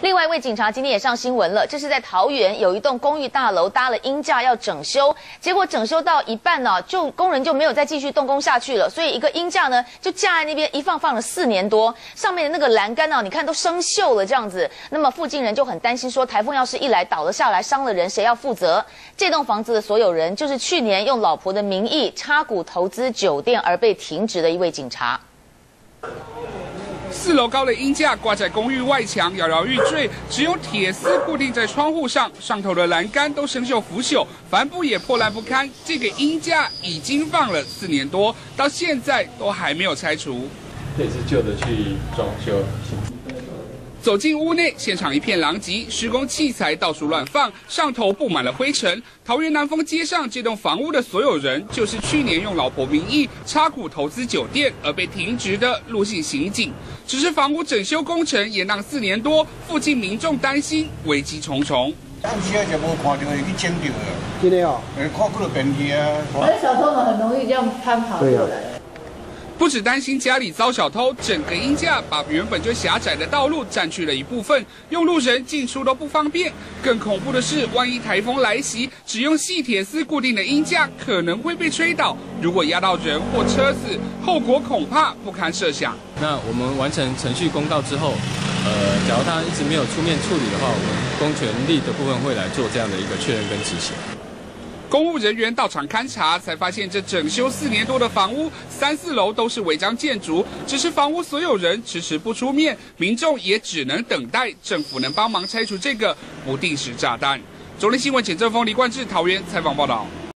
另外一位警察今天也上新闻了，这是在桃园有一栋公寓大楼搭了鹰架要整修，结果整修到一半呢，工人就没有再继续动工下去了，所以一个鹰架呢就架在那边一放了4年多，上面的那个栏杆呢，你看都生锈了这样子。那么附近人就很担心说，台风要是一来倒了下来，伤了人，谁要负责？这栋房子的所有人就是去年用老婆的名义插股投资酒店而被停职的一位警察。 4楼高的鹰架挂在公寓外墙，摇摇欲坠，只有铁丝固定在窗户上，上头的栏杆都生锈腐朽，帆布也破烂不堪。这个鹰架已经放了4年多，到现在都还没有拆除。 这也是旧的去装修。 走进屋内，现场一片狼藉，施工器材到处乱放，上头布满了灰尘。桃园南丰街上这栋房屋的所有人，就是去年用老婆名义插股投资酒店而被停职的陆姓刑警。只是房屋整修工程延宕4年多，附近民众担心危机重重。 当时就无看到会去捡到的， 真的哦， 看过了便去啊。 而小偷们很容易这样攀爬过来。 不只担心家里遭小偷，整个鹰架把原本就狭窄的道路占据了一部分，用路人进出都不方便。更恐怖的是，万一台风来袭，只用细铁丝固定的鹰架可能会被吹倒，如果压到人或车子，后果恐怕不堪设想。 那我们完成程序公告之后，假如他一直没有出面处理的话，我们公权力的部分会来做这样的一个确认跟执行。 公务人员到场勘查，才发现这整修4年多的房屋，3、4楼都是违章建筑。只是房屋所有人迟迟不出面，民众也只能等待政府能帮忙拆除这个不定时炸弹。中天新闻简正峰、李冠志桃园采访报道。